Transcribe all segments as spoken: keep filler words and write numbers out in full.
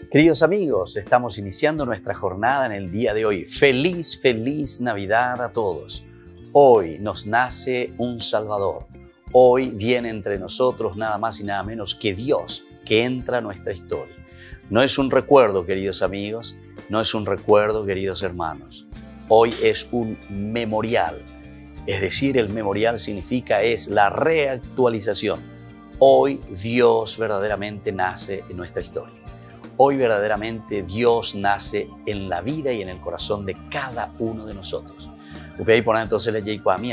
Queridos amigos, estamos iniciando nuestra jornada en el día de hoy. Feliz, feliz Navidad a todos. Hoy nos nace un Salvador. Hoy viene entre nosotros nada más y nada menos que Dios, que entra a nuestra historia. No es un recuerdo, queridos amigos, no es un recuerdo, queridos hermanos. Hoy es un memorial. Es decir, el memorial significa es la reactualización. Hoy Dios verdaderamente nace en nuestra historia. Hoy verdaderamente Dios nace en la vida y en el corazón de cada uno de nosotros. Entonces le digo a mí,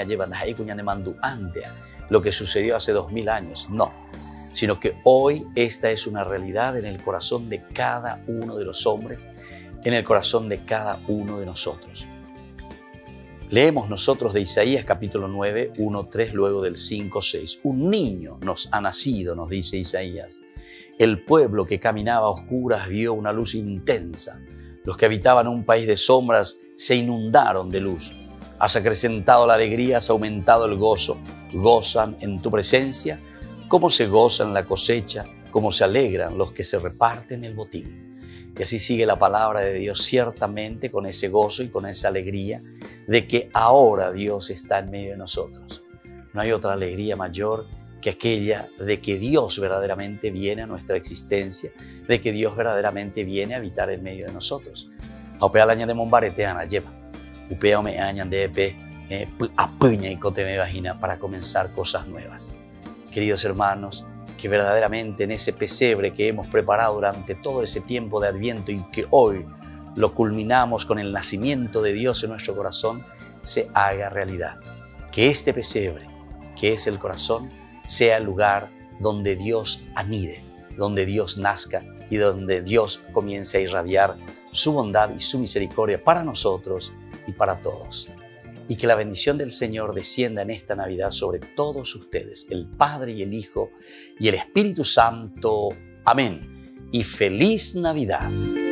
lo que sucedió hace dos mil años. No, sino que hoy esta es una realidad en el corazón de cada uno de los hombres, en el corazón de cada uno de nosotros. Leemos nosotros de Isaías capítulo nueve, uno, tres, luego del cinco, seis. Un niño nos ha nacido, nos dice Isaías. El pueblo que caminaba a oscuras vio una luz intensa. Los que habitaban un país de sombras se inundaron de luz. Has acrecentado la alegría, has aumentado el gozo. Gozan en tu presencia, como se gozan la cosecha, como se alegran los que se reparten el botín. Y así sigue la palabra de Dios, ciertamente con ese gozo y con esa alegría de que ahora Dios está en medio de nosotros. No hay otra alegría mayor que aquella de que Dios verdaderamente viene a nuestra existencia, de que Dios verdaderamente viene a habitar en medio de nosotros. Aupea el año de Mombarete, Ana, lleva. Upea me añan de epe, apuña y cote me vagina para comenzar cosas nuevas. Queridos hermanos, que verdaderamente en ese pesebre que hemos preparado durante todo ese tiempo de Adviento y que hoy lo culminamos con el nacimiento de Dios en nuestro corazón, se haga realidad. Que este pesebre, que es el corazón, sea el lugar donde Dios anide, donde Dios nazca y donde Dios comience a irradiar su bondad y su misericordia para nosotros y para todos. Y que la bendición del Señor descienda en esta Navidad sobre todos ustedes, el Padre y el Hijo y el Espíritu Santo. Amén. Y feliz Navidad.